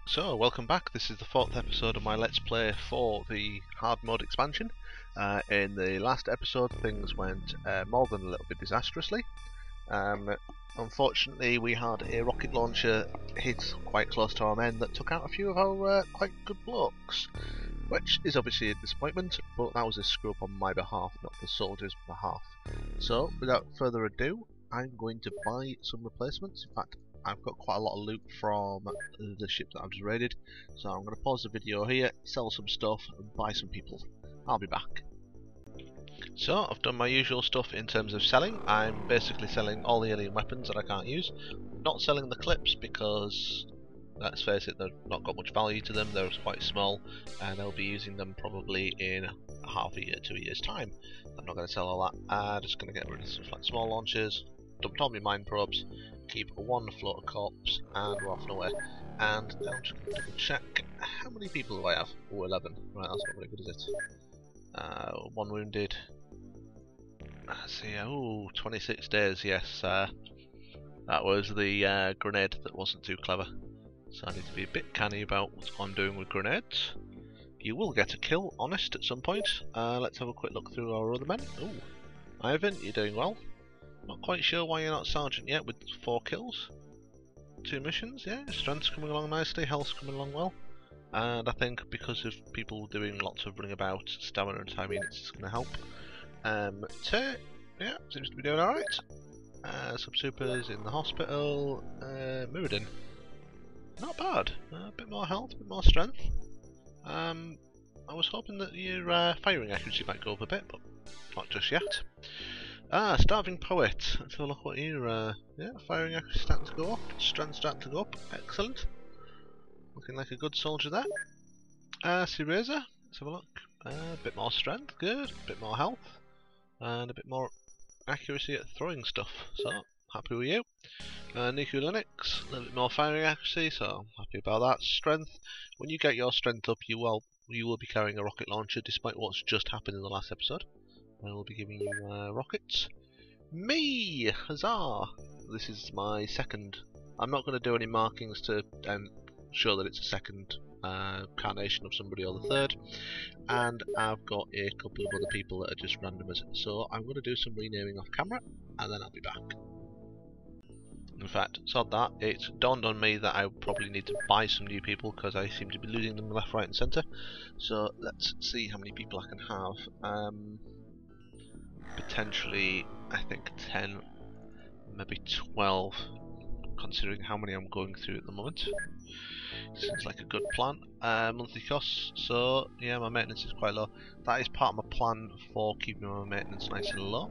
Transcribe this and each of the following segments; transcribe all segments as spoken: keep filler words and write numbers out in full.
So, welcome back. This is the fourth episode of my Let's Play for the Hardmode Expansion. Uh, in the last episode, things went uh, more than a little bit disastrously. Um, unfortunately, we had a rocket launcher hit quite close to our men that took out a few of our uh, quite good blokes, which is obviously a disappointment, but that was a screw up on my behalf, not the soldiers' behalf. So, without further ado, I'm going to buy some replacements. In fact, I've got quite a lot of loot from the ship that I've just raided, so I'm going to pause the video here, sell some stuff and buy some people. I'll be back. So I've done my usual stuff in terms of selling. I'm basically selling all the alien weapons that I can't use. I'm not selling the clips because, let's face it, they've not got much value to them. They're quite small and I'll be using them probably in half a year, two years time. I'm not going to sell all that. I'm just going to get rid of stuff like small launchers, dumped all my mine probes, keep one floater corpse, and we're off and away. And I'm just going to double check how many people do I have? Oh, eleven. Right, that's not very good, is it? Uh, one wounded. Let's see, oh, twenty-six days, yes. Uh, that was the uh, grenade that wasn't too clever. So I need to be a bit canny about what I'm doing with grenades. You will get a kill, honest, at some point. Uh, let's have a quick look through our other men. Oh, Ivan, you're doing well. Not quite sure why you're not sergeant yet with four kills. Two missions, yeah, strength's coming along nicely, health's coming along well. And I think because of people doing lots of running about, stamina and timing, it's going to help. Um, Tay, yeah, seems to be doing alright. Uh, some supers in the hospital. Uh, Muradin, not bad. Uh, a bit more health, a bit more strength. Um, I was hoping that your uh, firing accuracy might go up a bit, but not just yet. Ah, Starving Poet. Let's have a look what your uh, yeah, firing accuracy starting to go up, strength starting to go up. Excellent. Looking like a good soldier there. Uh, Siraza. Let's have a look. A uh, bit more strength, good. A bit more health, and a bit more accuracy at throwing stuff. So happy with you. Uh, Niku Linux. A little bit more firing accuracy, so happy about that. Strength. When you get your strength up, you will you will be carrying a rocket launcher, despite what's just happened in the last episode. I will be giving you uh, rockets. Me! Huzzah! This is my second. I'm not going to do any markings to um, show that it's a second uh, carnation of somebody or the third. And I've got a couple of other people that are just randomers. So I'm going to do some renaming off camera and then I'll be back. In fact, sod that, it dawned on me that I probably need to buy some new people because I seem to be losing them left, right and centre. So let's see how many people I can have. Um, Potentially, I think ten, maybe twelve, considering how many I'm going through at the moment. Seems like a good plan. Uh, monthly costs, so yeah, my maintenance is quite low. That is part of my plan for keeping my maintenance nice and low.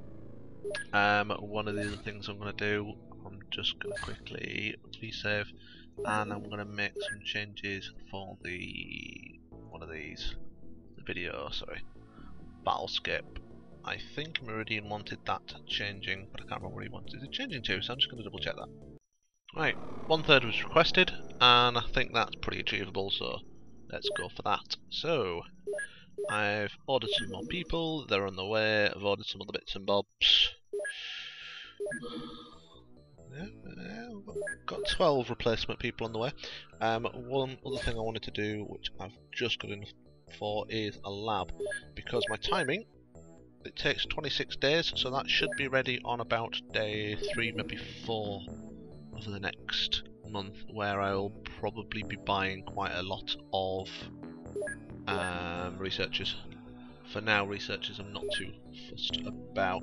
Um, one of the other things I'm going to do, I'm just going to quickly resave, and I'm going to make some changes for the one of these, the video, sorry, Battlescape. I think Meridian wanted that changing, but I can't remember what he wanted it changing to, so I'm just going to double check that. Right, one third was requested, and I think that's pretty achievable, so let's go for that. So, I've ordered some more people, they're on the way, I've ordered some other bits and bobs. Yeah, yeah, we've got twelve replacement people on the way. Um, one other thing I wanted to do, which I've just got enough for, is a lab, because my timing, it takes twenty-six days, so that should be ready on about day three, maybe four of the next month, where I'll probably be buying quite a lot of um, researchers. For now, researchers I'm not too fussed about.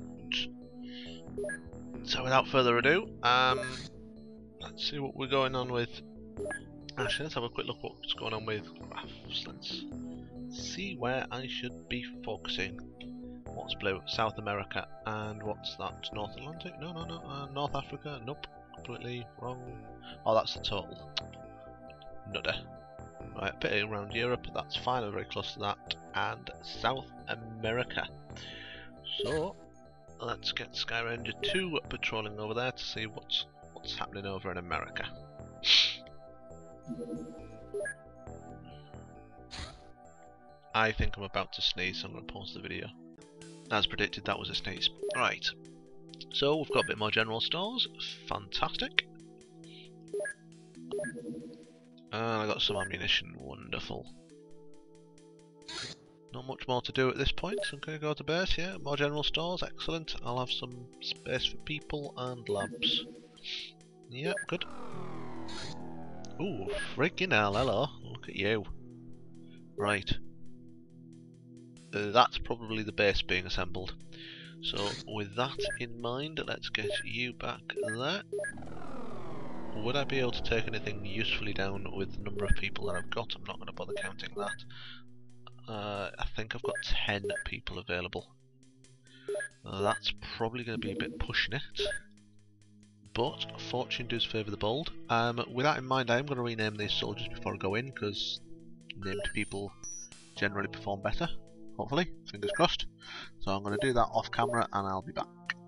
So without further ado, um, let's see what we're going on with. Actually, let's have a quick look at what's going on with graphs. Let's see where I should be focusing. What's blue? South America. And what's that? North Atlantic? No, no, no. Uh, North Africa? Nope. Completely wrong. Oh, that's the total. Nudder. Right, a bit around Europe. That's fine. I'm very close to that. And South America. So, let's get Skyranger two patrolling over there to see what's what's happening over in America. I think I'm about to sneeze, so I'm going to pause the video. As predicted, that was a sneeze. Right, so we've got a bit more general stores. Fantastic. And I got some ammunition, wonderful. Not much more to do at this point, so I'm going to go to base, yeah. More general stores, excellent. I'll have some space for people and labs. Yeah, good. Ooh, freaking hell, hello. Look at you. Right. Uh, that's probably the base being assembled. So, with that in mind, let's get you back there. Would I be able to take anything usefully down with the number of people that I've got? I'm not going to bother counting that. Uh, I think I've got ten people available. Uh, that's probably going to be a bit pushing it. But fortune does favour the bold. Um, with that in mind, I am going to rename these soldiers before I go in, because named people generally perform better. Hopefully, fingers crossed. So I'm going to do that off camera and I'll be back.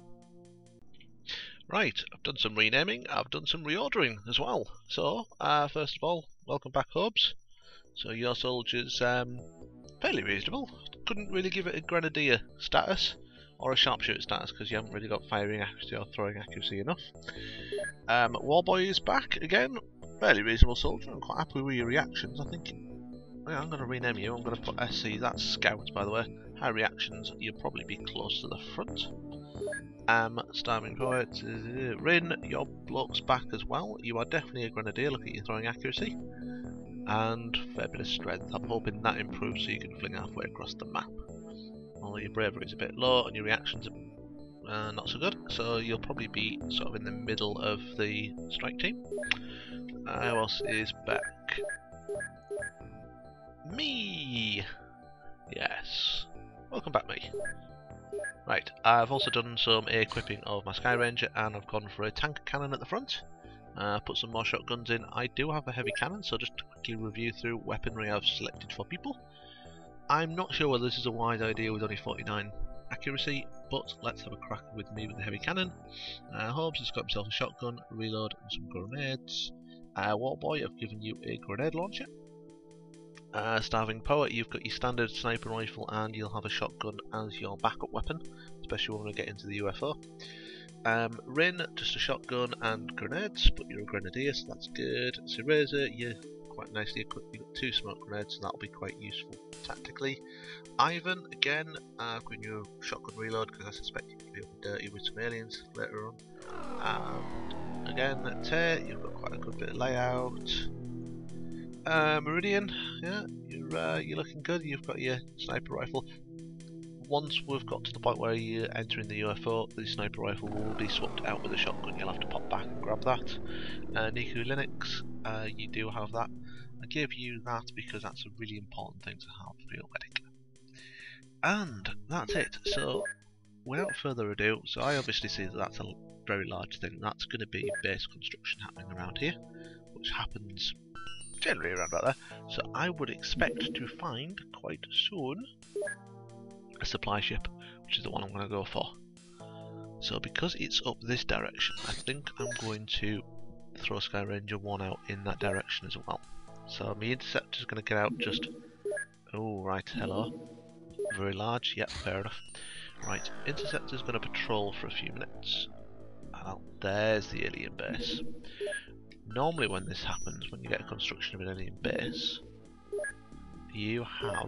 Right, I've done some renaming, I've done some reordering as well. So, uh, first of all, welcome back, Hobbs. So your soldiers, um, fairly reasonable. Couldn't really give it a grenadier status or a sharpshooter status because you haven't really got firing accuracy or throwing accuracy enough. Um, Warboy is back again, fairly reasonable soldier. I'm quite happy with your reactions. I think yeah, I'm going to rename you. I'm going to put S C. That's Scout, by the way. High reactions. You'll probably be close to the front. Um, Starving Poet, uh, Rin, your bloke's back as well. You are definitely a grenadier. Look at your throwing accuracy. And fair bit of strength. I'm hoping that improves so you can fling halfway across the map. Although your bravery is a bit low and your reactions are uh, not so good, so you'll probably be sort of in the middle of the strike team. Uh, who else is back? Me! Yes. Welcome back, me. Right, I've also done some equipping of my Sky Ranger and I've gone for a tank cannon at the front. Uh, put some more shotguns in. I do have a heavy cannon, so just to quickly review through weaponry I've selected for people. I'm not sure whether this is a wise idea with only forty-nine accuracy, but let's have a crack with me with the heavy cannon. Uh, Hobbs has got himself a shotgun, reload and some grenades. Uh, Warboy, I've given you a grenade launcher. Uh, Starving Poet, you've got your standard sniper rifle and you'll have a shotgun as your backup weapon, especially when we get into the U F O. Um, Rin, just a shotgun and grenades, but you're a grenadier, so that's good. So Razor, you're quite nicely equipped. You've got two smoke grenades, so that'll be quite useful tactically. Ivan, again, uh, I've given you a shotgun reload because I suspect you could be up and dirty with some aliens later on. And again, Tear, you've got quite a good bit of layout. Uh, Meridian, yeah, you're uh, you're looking good. You've got your sniper rifle. Once we've got to the point where you're entering the U F O, the sniper rifle will be swapped out with a shotgun. You'll have to pop back and grab that. Uh, Niku Linux, uh, you do have that. I gave you that because that's a really important thing to have for your medic. And that's it. So, without further ado, so I obviously see that that's a very large thing. That's going to be base construction happening around here, which happens generally around about there. So I would expect to find quite soon a supply ship, which is the one I'm going to go for. So because it's up this direction, I think I'm going to throw Sky Ranger one out in that direction as well. So my interceptor is going to get out just... Oh right, hello. Very large, yep, fair enough. Right, interceptor is going to patrol for a few minutes. And I'll, there's the alien base. Normally when this happens, when you get a construction of an alien base, you have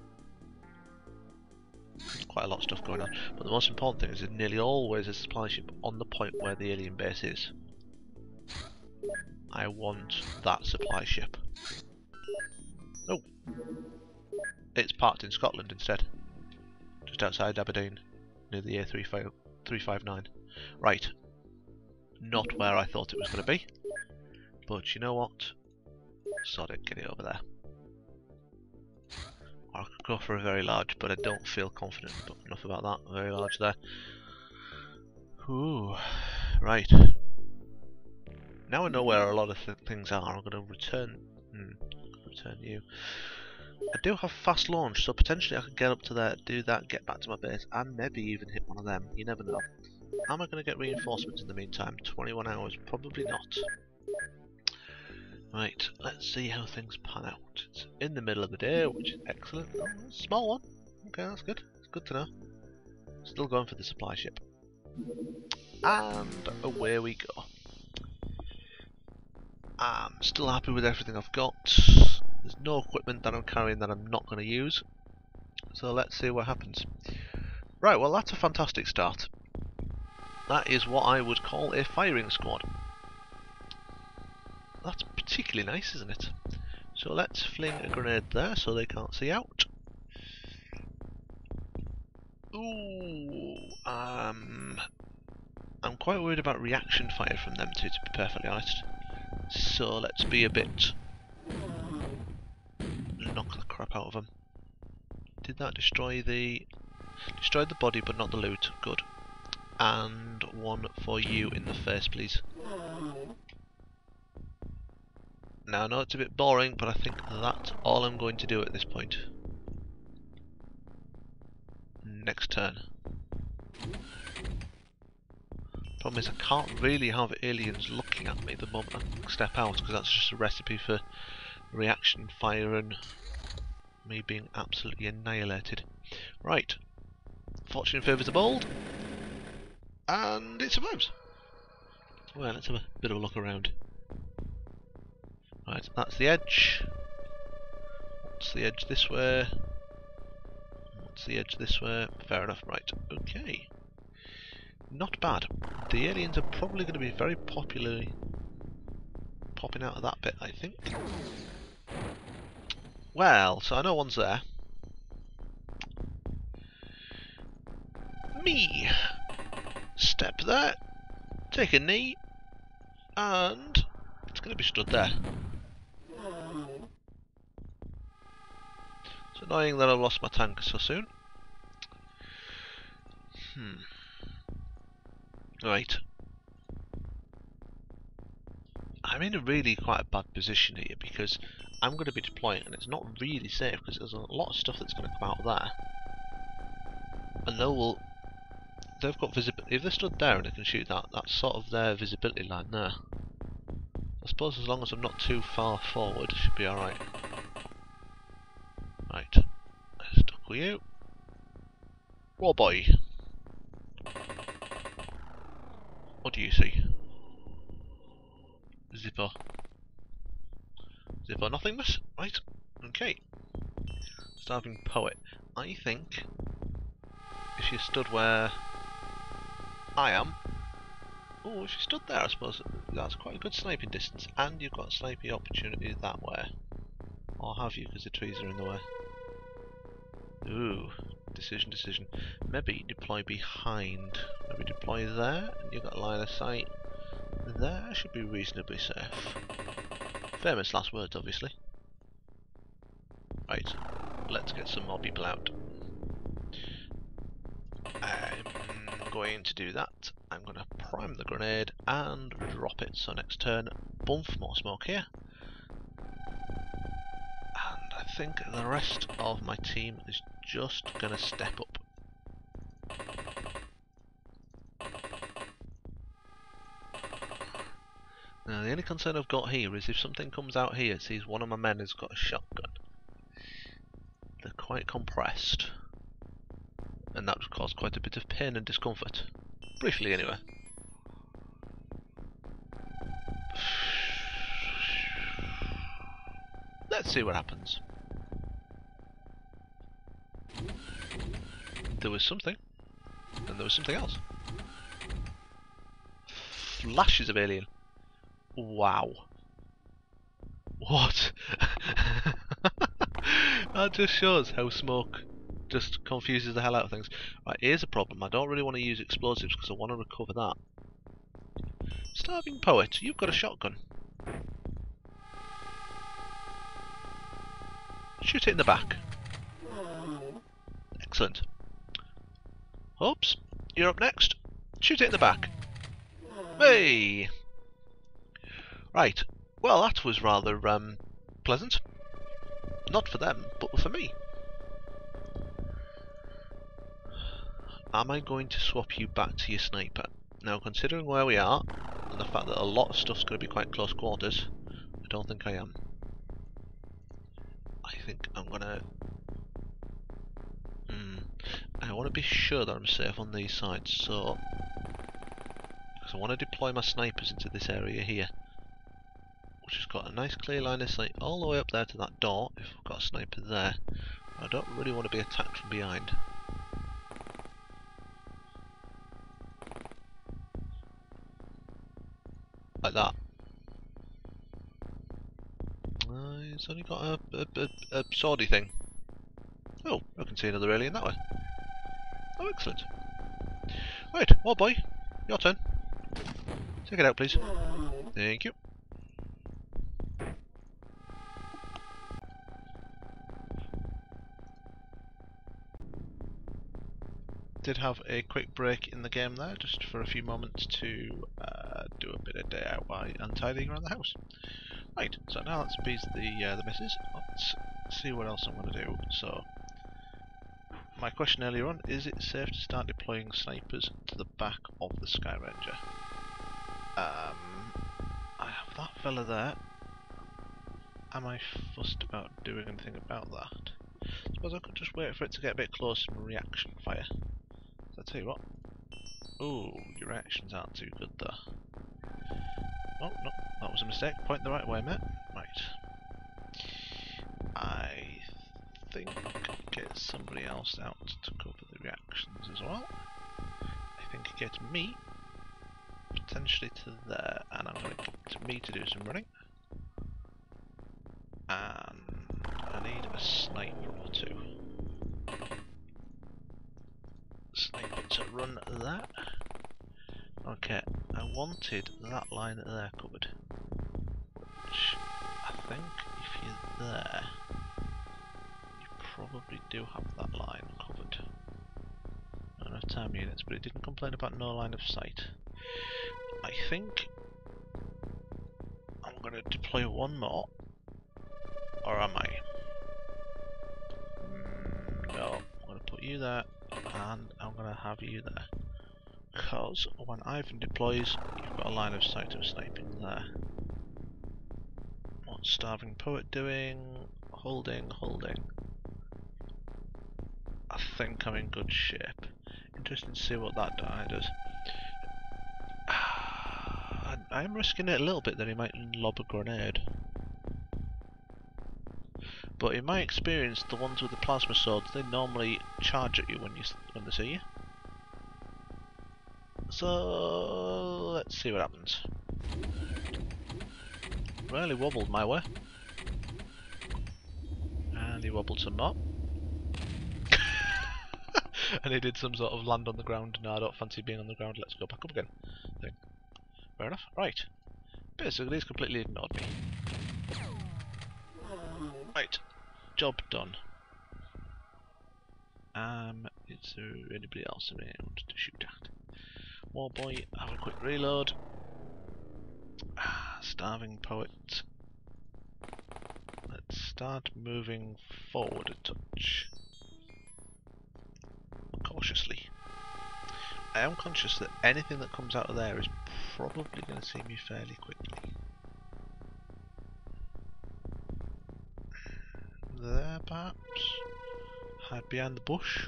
quite a lot of stuff going on, but the most important thing is there's nearly always a supply ship on the point where the alien base is. I want that supply ship. Oh! It's parked in Scotland instead. Just outside Aberdeen, near the A three five nine. Right. Not where I thought it was going to be. But you know what? Sod it, get it over there. Or I could go for a very large, but I don't feel confident enough about that. Very large there. Ooh, right. Now I know where a lot of th things are. I'm going to return. Hmm, return you. I do have fast launch, so potentially I could get up to there, do that, get back to my base, and maybe even hit one of them. You never know. Am I going to get reinforcements in the meantime? twenty-one hours, probably not. Right, let's see how things pan out. It's in the middle of the day, which is excellent. Oh, that's a small one. Okay, that's good. It's good to know. Still going for the supply ship. And away we go. I'm still happy with everything I've got. There's no equipment that I'm carrying that I'm not going to use. So let's see what happens. Right, well that's a fantastic start. That is what I would call a firing squad. That's particularly nice, isn't it? So let's fling a grenade there so they can't see out. Ooh, um, I'm quite worried about reaction fire from them too, to be perfectly honest. So let's be a bit... knock the crap out of them. Did that destroy the... destroyed the body but not the loot, good. And one for you in the face, please. Now I know it's a bit boring, but I think that's all I'm going to do at this point. Next turn. Problem is I can't really have aliens looking at me the moment I step out, because that's just a recipe for reaction fire and me being absolutely annihilated. Right. Fortune favours the bold. And it survives. Well, let's have a bit of a look around. Right, that's the edge. What's the edge this way? What's the edge this way? Fair enough, right. Okay. Not bad. The aliens are probably going to be very popularly popping out of that bit, I think. Well, so I know one's there. Me! Step there, take a knee, and it's going to be stood there. It's annoying that I've lost my tank so soon. Hmm. Right. I'm in a really quite a bad position here because I'm going to be deploying and it's not really safe because there's a lot of stuff that's going to come out of there. And they will... they've got visibility. If they're stood there and they can shoot that, that's sort of their visibility line there. I suppose as long as I'm not too far forward, it should be alright. Right. Stuck with you. Whoa boy. What do you see? Zipper. Zipper nothingness? Right. Okay. Starving poet. I think if you stood where I am. Oh, if you stood there, I suppose that's quite a good sniping distance, and you've got a sniping opportunity that way. Or have you, because the trees are in the way? Ooh, decision, decision. Maybe deploy behind. Maybe deploy there, and you've got a line of sight. There should be reasonably safe. Famous last words, obviously. Right, let's get some more people out. I'm going to do that. I'm going to prime the grenade and drop it. So next turn, bump, more smoke here. And I think the rest of my team is just going to step up. Now the only concern I've got here is if something comes out here, it sees one of my men has got a shotgun. They're quite compressed. And that would cause quite a bit of pain and discomfort. Briefly, anyway. Let's see what happens. There was something, and there was something else. Flashes of alien. Wow. What? That just shows how smoke just confuses the hell out of things. Right, here's a problem. I don't really want to use explosives because I want to recover that. Starving poet, you've got a shotgun. Shoot it in the back. Excellent. Oops, you're up next. Shoot it in the back. Hey! Right, well that was rather um, pleasant. Not for them, but for me. Am I going to swap you back to your sniper? Now, considering where we are, and the fact that a lot of stuff's going to be quite close quarters, I don't think I am. I think I'm going to... Hmm, I want to be sure that I'm safe on these sides, so... because I want to deploy my snipers into this area here. Which just got a nice clear line of sight all the way up there to that door if I've got a sniper there. I don't really want to be attacked from behind. Like that. Uh, he's only got a, a, a, a swordy thing. Oh, I can see another alien that way. Oh, excellent. Right, oh boy, your turn. Take it out, please. Thank you. Did have a quick break in the game there, just for a few moments to uh, do a bit of D I Y and tidying around the house. Right, so now let's appease the uh, the missus. Let's see what else I'm going to do. So, my question earlier on: is it safe to start deploying snipers to the back of the Skyranger? Um, I have that fella there. Am I fussed about doing anything about that? I suppose I could just wait for it to get a bit closer and reaction fire. So I'll tell you what. Ooh, your reactions aren't too good though. Oh, no, that was a mistake. Point the right way, mate. Right. I think get somebody else out to cover the reactions as well. I think get me potentially to there, and I'm going to get me to do some running. And I need a sniper or two. Sniper to run that. Okay, I wanted that line there covered. Which I think if you're there, you probably do have that line covered. Not enough time units, but it didn't complain about no line of sight. I think I'm going to deploy one more. Or am I? Mm, no, I'm going to put you there, and I'm going to have you there. Because when Ivan deploys, you've got a line of sight of sniping there. What's Starving Poet doing? Holding, holding. I think I'm in good shape. Interesting to see what that die does. I'm risking it a little bit that he might lob a grenade. But in my experience, the ones with the plasma swords, they normally charge at you when you when they see you. So let's see what happens. Really wobbled my way. And he wobbled some more. And he did some sort of land on the ground. No, I don't fancy being on the ground, let's go back up again thing. Fair enough. Right. Basically he's completely ignored me. Right. Job done. Um, is there anybody else around to shoot at? War boy, have a quick reload. Ah, Starving Poet. Let's start moving forward a touch. Cautiously. I am conscious that anything that comes out of there is probably going to see me fairly quickly. There, perhaps? Hide behind the bush?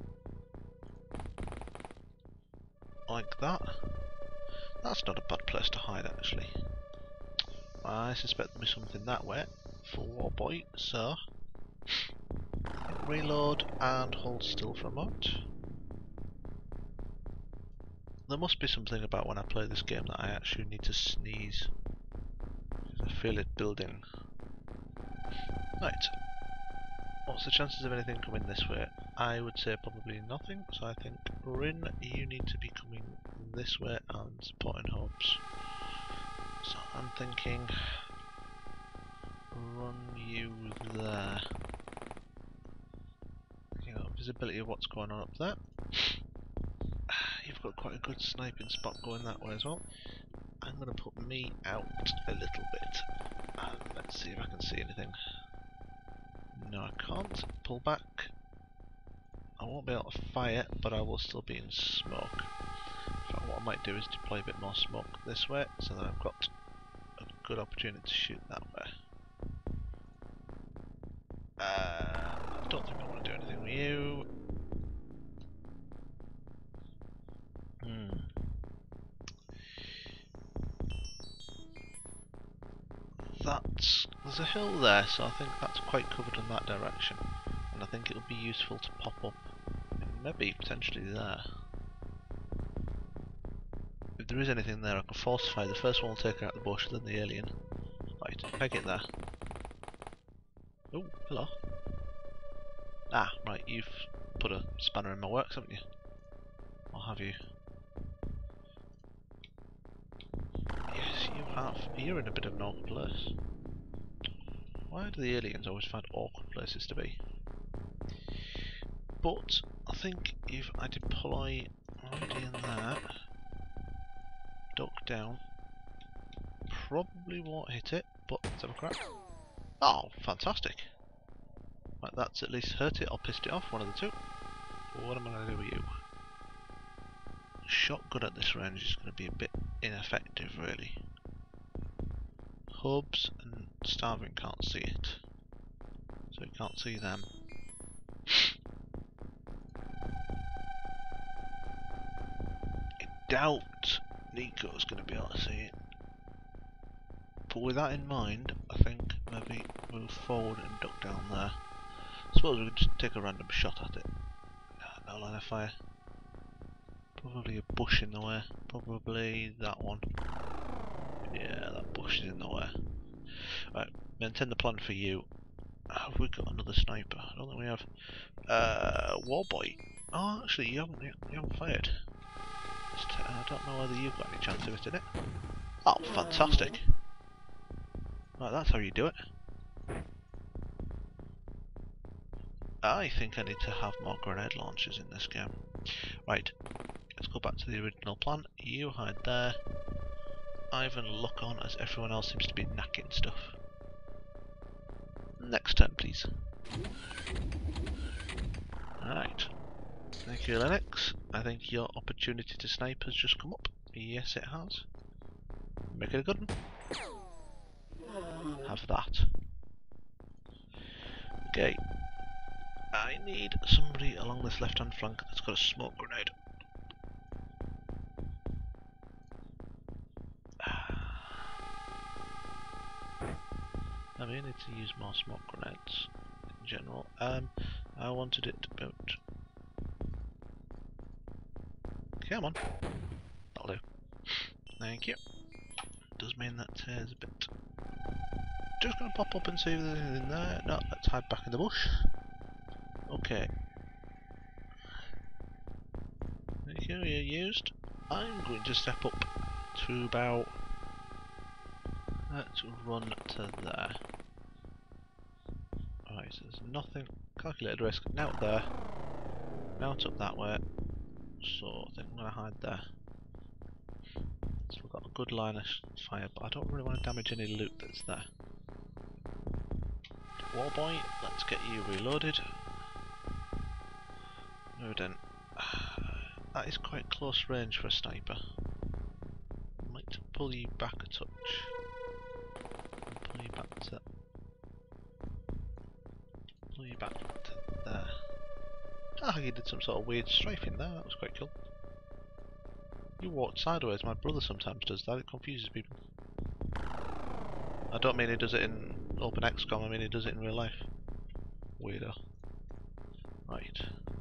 Like that? That's not a bad place to hide, actually. I suspect there'll be something that way for Warboy, so reload and hold still for a moment. There must be something about when I play this game that I actually need to sneeze. I feel it building. Right. What's the chances of anything coming this way? I would say probably nothing, so I think Rin, you need to be coming this way and supporting hubs. So I'm thinking run you there. You got visibility of what's going on up there. You've got quite a good sniping spot going that way as well. I'm going to put me out a little bit and let's see if I can see anything. No, I can't. Pull back. I won't be able to fire, but I will still be in smoke. In fact, what I might do is deploy a bit more smoke this way, so that I've got a good opportunity to shoot that way. Uh, I don't think I want to do anything with you. Hmm. hill there, so I think that's quite covered in that direction. And I think it'll be useful to pop up, maybe potentially there. If there is anything there, I can falsify. The first one will take out the bush, then the alien. Right, peg it there. Oh, hello. Ah, right, you've put a spanner in my works, haven't you? Or have you? Yes, you have. You're in a bit of an awkward place. Why do the aliens always find awkward places to be? But I think if I deploy already in there, duck down, probably won't hit it, but let's have a crack. Oh, fantastic! Right, that's at least hurt it or pissed it off, one of the two. What am I going to do with you? Shotgun at this range is going to be a bit ineffective, really. Hubs and Starving can't see it, so you can't see them. I doubt Nico's going to be able to see it. But with that in mind, I think maybe move forward and duck down there. I suppose we could just take a random shot at it. No line of fire. Probably a bush in the way. Probably that one. Yeah, that bush is in the way. Right, maintain the plan for you. Have we got another sniper? I don't think we have. Uh, Warboy. Oh, actually, you haven't. You haven't fired. I don't know whether you've got any chance of hitting it. Oh, fantastic! Right, that's how you do it. I think I need to have more grenade launchers in this game. Right, let's go back to the original plan. You hide there. Ivan, look on as everyone else seems to be knacking stuff. Next turn, please. Alright. Thank you, Lennox. I think your opportunity to snipe has just come up. Yes, it has. Make it a good one. Have that. Okay. I need somebody along this left-hand flank that's got a smoke grenade. I may need to use more smoke grenades in general. Um, I wanted it about. Come on, that'll do. Thank you. Does mean that tears a bit. Just gonna pop up and see if there's anything there. No, let's hide back in the bush. Okay. Thank you, you're used. I'm going to step up to about. Let's run to there. Alright, so there's nothing. Calculated risk. Now there. Now it's up that way. So I think I'm going to hide there. So we've got a good line of fire, but I don't really want to damage any loot that's there. Warboy, let's get you reloaded. No, then. That is quite close range for a sniper. I might pull you back a touch. Pull you back to. Pull you back to there. Ah, he did some sort of weird strafing there. That was quite cool. You walked sideways. My brother sometimes does that. It confuses people. I don't mean he does it in OpenXcom. I mean he does it in real life. Weirdo. Right.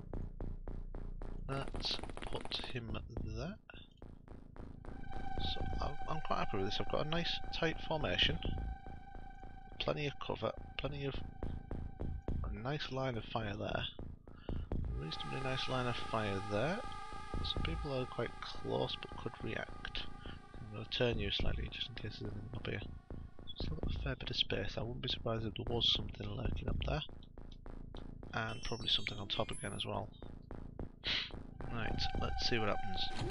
Let's put him there. So I'm, I'm quite happy with this. I've got a nice tight formation. Plenty of cover. Plenty of a nice line of fire there. Reasonably nice line of fire there. Some people are quite close but could react. I'm going to turn you slightly just in case there's anything up here. Still got a fair bit of space. I wouldn't be surprised if there was something lurking up there. And probably something on top again as well. Right, let's see what happens.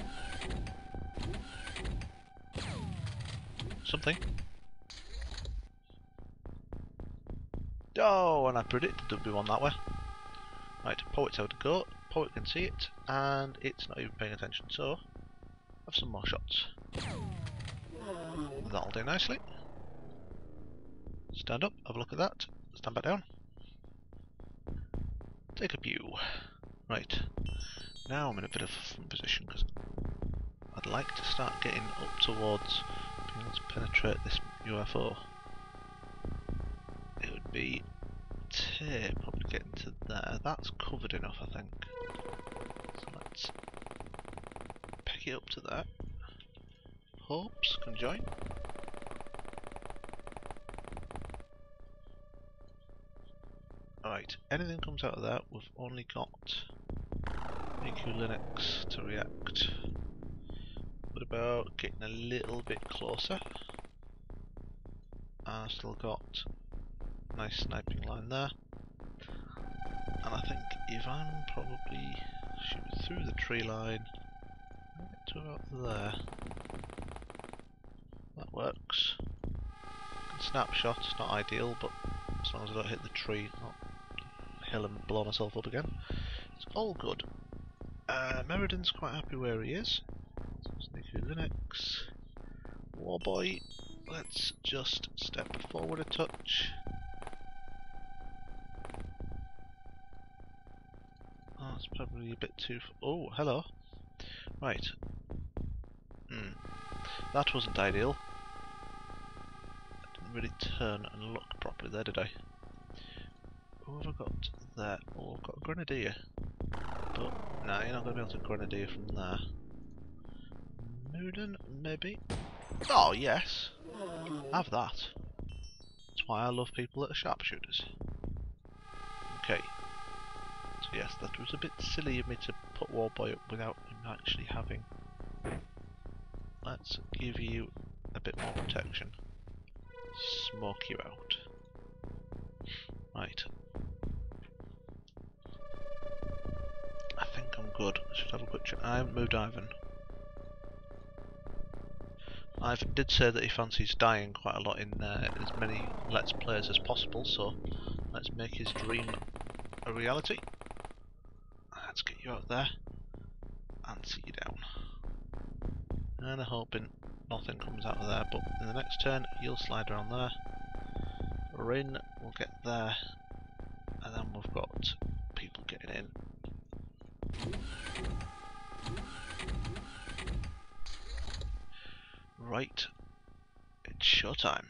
Something. Oh, and I predicted there'd be one that way. Right, Poet's out to go. Poet can see it, and it's not even paying attention, so have some more shots. That'll do nicely. Stand up, have a look at that. Stand back down. Take a view. Right, now I'm in a bit of a fun position because I'd like to start getting up towards being able to penetrate this U F O. Okay, probably getting to there. That's covered enough, I think. So let's pick it up to there. Hopes can join. Alright, anything comes out of that, we've only got E Q Linux to react. What about getting a little bit closer? I've still got a nice sniping line there. And I think if I'm probably shooting through the tree line, I'll get to about there. That works. Snapshot, it's not ideal, but as long as I don't hit the tree, not the hill and blow myself up again, it's all good. Uh, Meridan's quite happy where he is. So Linux, Warboy, let's just step forward a touch. Oh, it's probably a bit too. F oh, hello. Right. Hmm. That wasn't ideal. I didn't really turn and look properly there, did I? What have I got there? Oh, I've got a grenadier. But no, you're not going to be able to grenadier from there. Meridan, maybe? Oh, yes. Have that. That's why I love people that are sharpshooters. Okay. So yes, that was a bit silly of me to put Warboy up without him actually having. Let's give you a bit more protection. Smoke you out. Right. I think I'm good. I should have a quick check. I haven't moved Ivan. Ivan did say that he fancies dying quite a lot in uh, as many Let's Plays as possible, so let's make his dream a reality. Let's get you out there and see you down. And I'm hoping nothing comes out of there, but in the next turn you'll slide around there. Rin will get there, and then we've got people getting in. Right, it's showtime.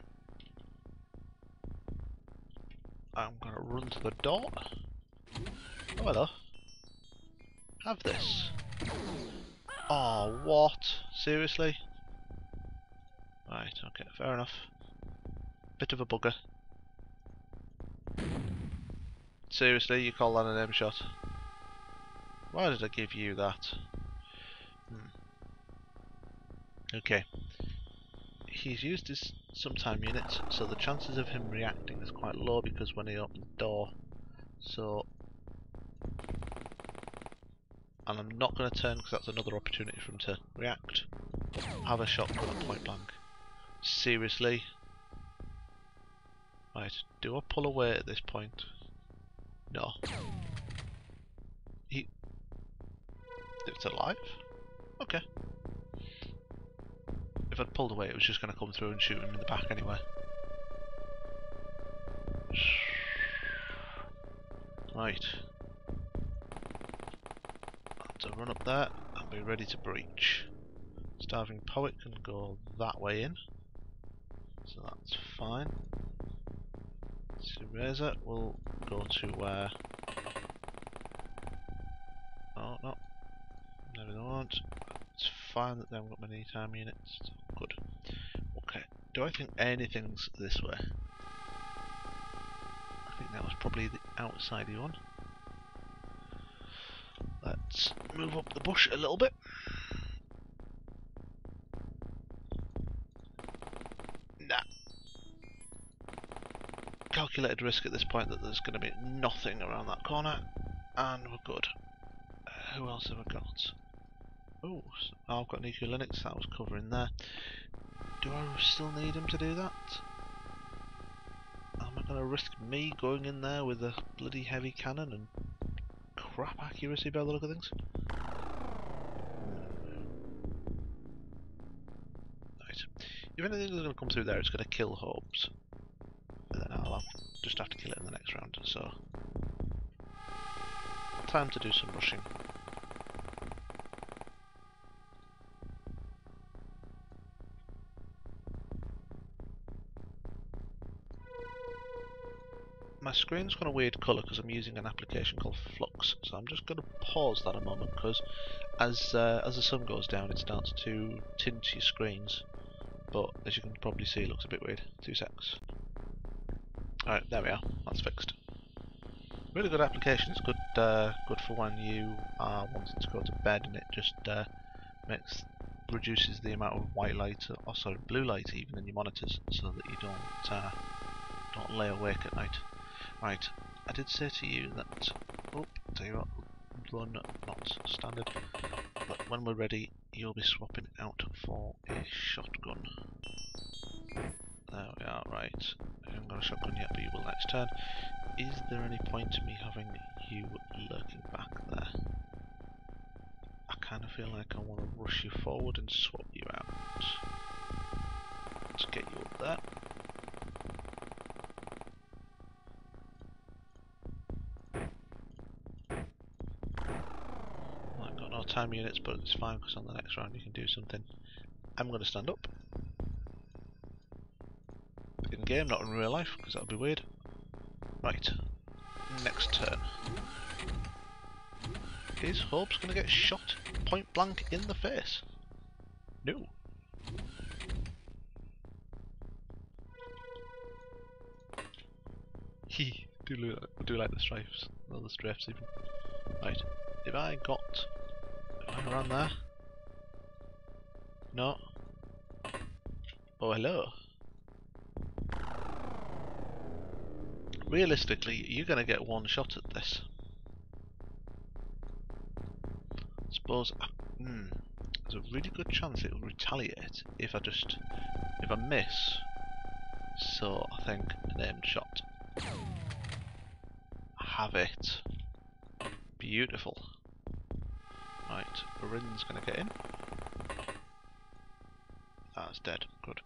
I'm gonna run to the door. Oh, hello. Have this. Oh, what? Seriously? Right, okay, fair enough. Bit of a bugger. Seriously, you call that an aim shot? Why did I give you that? Hmm. Okay. He's used his sometime units, so the chances of him reacting is quite low because when he opened the door. So, and I'm not going to turn because that's another opportunity for him to react. Have a shotgun at point blank. Seriously? Right, do I pull away at this point? No. He... It's alive? Okay. If I'd pulled away, it was just going to come through and shoot him in the back anyway. Right. To run up there and be ready to breach. Starving Poet can go that way in, so that's fine. Razor will go to where. Oh no, no, they won't. It's fine that they haven't got many time units. Good. Okay. Do I think anything's this way? I think that was probably the outside one. Let's move up the bush a little bit. Nah. Calculated risk at this point that there's going to be nothing around that corner, and we're good. Uh, who else have I got? Oh, oh, I've got an E Q Linux, that was covering there. Do I still need him to do that? Am I going to risk me going in there with a bloody heavy cannon and crap accuracy by the look of things? Right. If anything's going to come through there, it's going to kill Hopes. And then I'll have, just have to kill it in the next round, so... Time to do some rushing. my screen's got a weird colour because I'm using an application called Flux, so I'm just going to pause that a moment because as uh, as the sun goes down it starts to tint your screens, but as you can probably see it looks a bit weird. Two secs. Alright, there we are, that's fixed. Really good application. It's good uh, good for when you are wanting to go to bed and it just uh, makes reduces the amount of white light, or sorry, blue light even in your monitors, so that you don't uh, don't lay awake at night. Right, I did say to you that, oh, tell you what, run, not standard, but when we're ready you'll be swapping out for a shotgun. There we are, right. I haven't got a shotgun yet, but you will next turn. Is there any point in me having you lurking back there? I kind of feel like I want to rush you forward and swap you out. Let's get you up there. I've got no time units, but it's fine because on the next round you can do something. I'm going to stand up. In game, not in real life, because that would be weird. Right, next turn. Is Hobbs going to get shot point blank in the face? No. He do do like the stripes, or the stripes even. Right, if I got, if I ran there. No. Oh hello. Realistically, you're going to get one shot at this. I suppose I, hmm, there's a really good chance it will retaliate if I just, if I miss. So I think an aimed shot. Have it. Beautiful. Right, Rin's going to get in. That's dead. Good.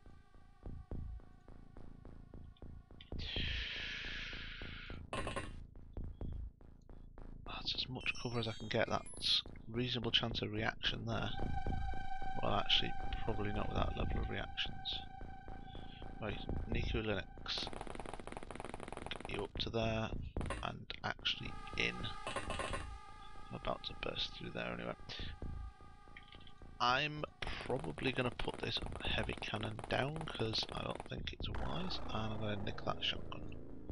That's as much cover as I can get. That's reasonable chance of reaction there. Well, actually, probably not with that level of reactions. Right, Niku Linux. Get you up to there and actually in. I'm about to burst through there anyway. I'm probably going to put this heavy cannon down because I don't think it's wise, and I'm going to nick that shotgun.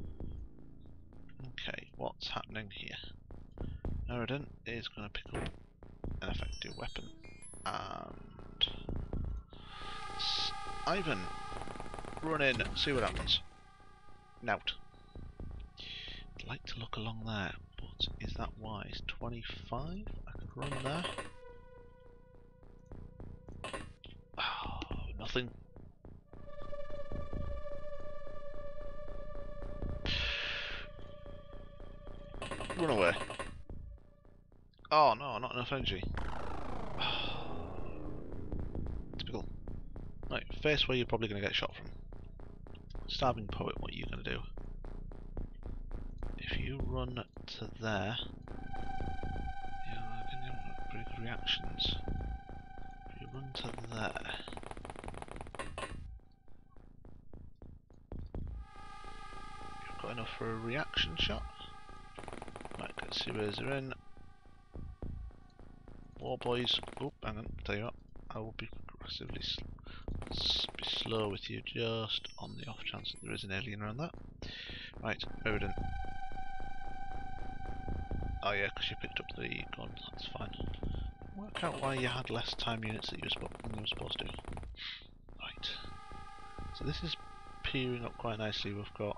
Okay, what's happening here? Norodin is going to pick up an effective weapon, and Ivan, run in, see what happens. Nout. I'd like to look along there, but is that wise? twenty-five? I could run there. Oh, nothing. Run away. Oh no, not enough energy. Typical. Right, face where you're probably going to get shot from. Starving Poet, what are you going to do? If you run to there, you're going to have pretty good reactions. If you run to there, you've got enough for a reaction shot. Right, let's see where's they're in. War boys. Oh, hang on. Tell you what, I will be progressively sl be slow with you, just on the off chance that there is an alien around that. Right, Odin. Oh yeah, because you picked up the gun. That's fine. Work out why you had less time units that you were, than you were supposed to. Right. So this is peering up quite nicely. We've got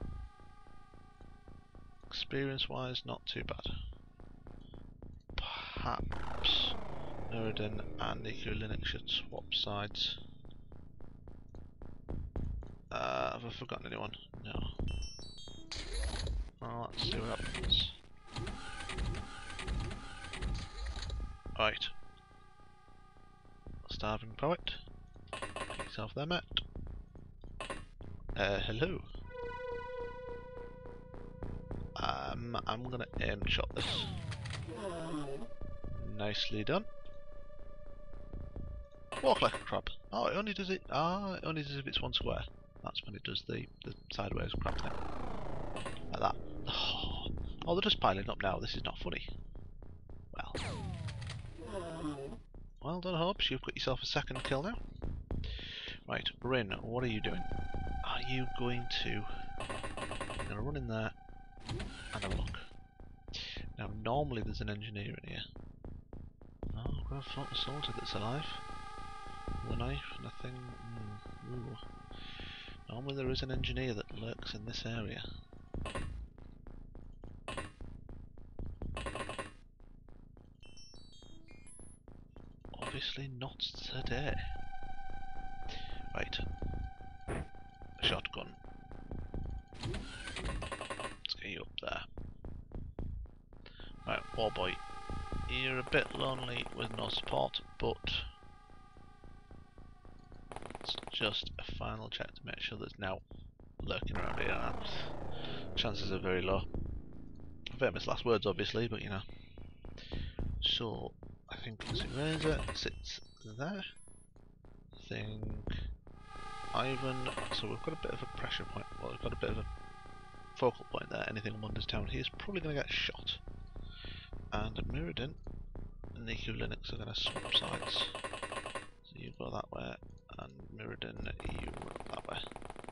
experience-wise, not too bad. Perhaps Norodin and Niku Linux should swap sides. Uh, have I forgotten anyone? No. Well, let's see what happens. Right. Starving Poet. Get yourself there, mate. Uh, hello. Um, I'm gonna aim shot this. Nicely done. Walk like a crab. Oh, it only does it. Ah, it only does if it's one square. That's when it does the the sideways crab thing. Like that. Oh, oh, they're just piling up now. This is not funny. Well. Well done, Hobbs. You've got yourself a second kill now. Right, Rin, what are you doing? Are you going to... I'm going to run in there and have a look. Now, normally there's an engineer in here. Oh, I've got a fought a soldier that's alive. With a knife and a thing. Mm, ooh. Normally there is an engineer that lurks in this area. Obviously not today. Right. A shotgun. Let's get you up there. Right, war boy. You're a bit lonely with no support, but it's just a final check to make sure there's now lurking around here. Now, chances are very low. Famous last words, obviously, but you know. So, I think Razor sits there. I think Ivan. So we've got a bit of a pressure point. Well, we've got a bit of a focal point there. Anything on Wonders Town, he's probably going to get shot. And Mirrodin and Niku Linux are going to swap sides. So you go that way, and Mirrodin, you run that way.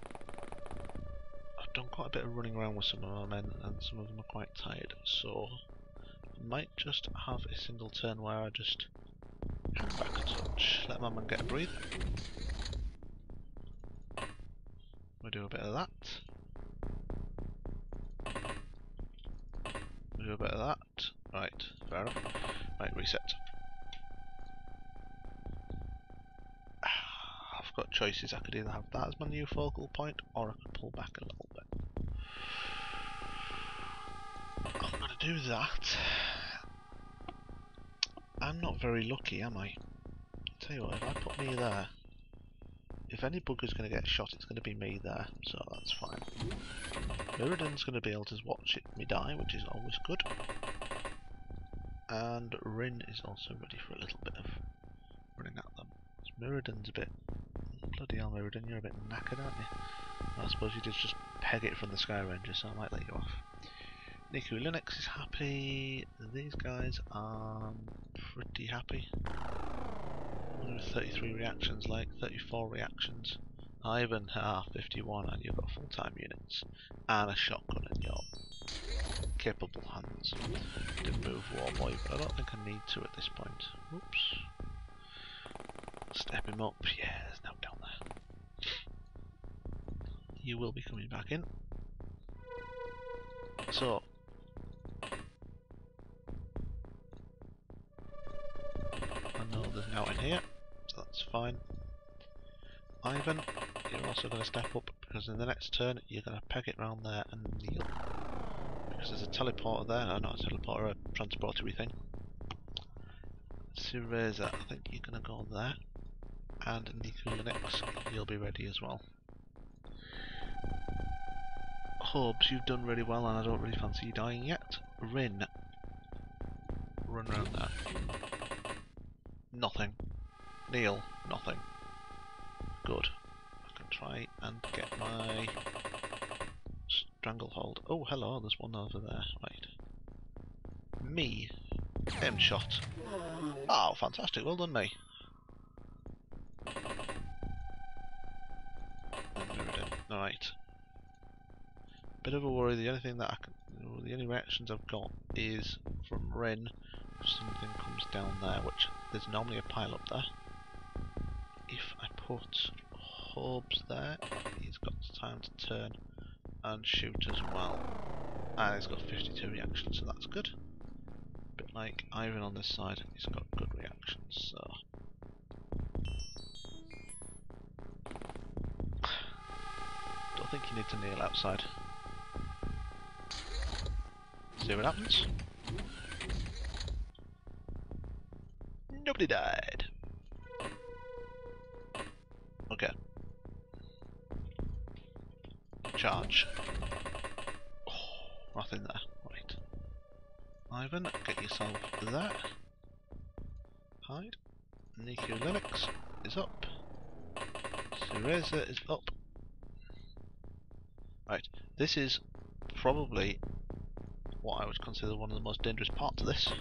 I've done quite a bit of running around with some of my men, and some of them are quite tired, so I might just have a single turn where I just hang back a touch, let my man get a breather. We do a bit of that. We do a bit of that. Right, fair enough. Right, reset. I've got choices. I could either have that as my new focal point, or I could pull back a little bit. I'm gonna do that. I'm not very lucky, am I? Tell you what, if I put me there, if any bugger's going to get shot, it's going to be me there, so that's fine. Mirrodin's going to be able to watch it me die, which is always good. And Rin is also ready for a little bit of running at them. Mirrodin's a bit... Bloody hell, Mirrodin, you're a bit knackered, aren't you? I suppose you did just peg it from the Sky Ranger, so I might let you off. Niku Linux is happy. These guys are pretty happy. thirty-three reactions, like thirty-four reactions. Ivan, ah, fifty-one, and you've got full-time units and a shotgun in your capable hands. Didn't move Warboy, but I don't think I need to at this point. Oops. Step him up. Yeah, there's no down there. You will be coming back in. So. I know there's an out in here, so that's fine. Ivan, you're also going to step up, because in the next turn you're going to peg it round there and kneel. Because there's a teleporter there, no, not a teleporter, a transportery thing. Sireza, I think you're going to go there. And Niku Linux, you'll be ready as well. Hobbs, you've done really well, and I don't really fancy you dying yet. Rin, run around there. Nothing. Neil, nothing. Good. I can try and get my stranglehold. Oh, hello, there's one over there. Right. Me. M shot. Oh, fantastic. Well done, me. Alright. Bit of a worry. The only thing that I can, the only reactions I've got is from Rin. If something comes down there, which there's normally a pile up there. If I put Hobbs there, he's got time to turn and shoot as well. And he's got fifty-two reactions, so that's good. A bit like Ivan on this side, he's got good reactions, so. Don't think you need to kneel outside. See what happens. Nobody died. Okay. Charge. Oh, nothing there. Right. Ivan, get yourself there. Hide. Niku Linux is up. Cereza is up. Right. This is probably what I would consider one of the most dangerous parts of this.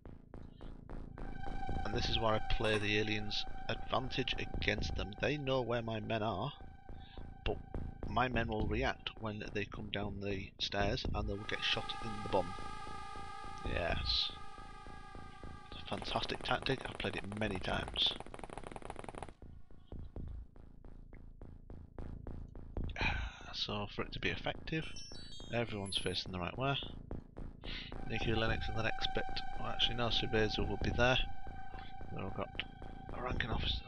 And this is where I play the aliens' advantage against them. They know where my men are, but my men will react when they come down the stairs and they will get shot in the bum. Yes. It's a fantastic tactic, I've played it many times. So for it to be effective, everyone's facing the right way. Nikki Lennox in the next bit. Well, actually no, Cerveza will be there. Then we've got a ranking officer.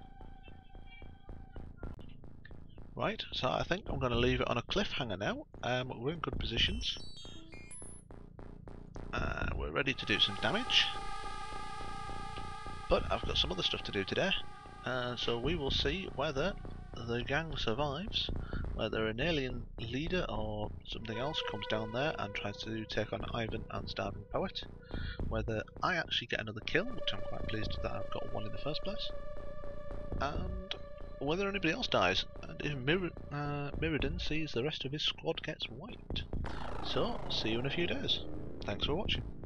Right, so I think I'm going to leave it on a cliffhanger now. Um, we're in good positions. Uh, we're ready to do some damage. But I've got some other stuff to do today. Uh, so we will see whether the gang survives, whether an alien leader or something else comes down there and tries to take on Ivan and Starving Poet, whether I actually get another kill, which I'm quite pleased that I've got one in the first place, and whether anybody else dies, and if Mir uh, Mirrodin sees the rest of his squad gets wiped. So, see you in a few days. Thanks for watching.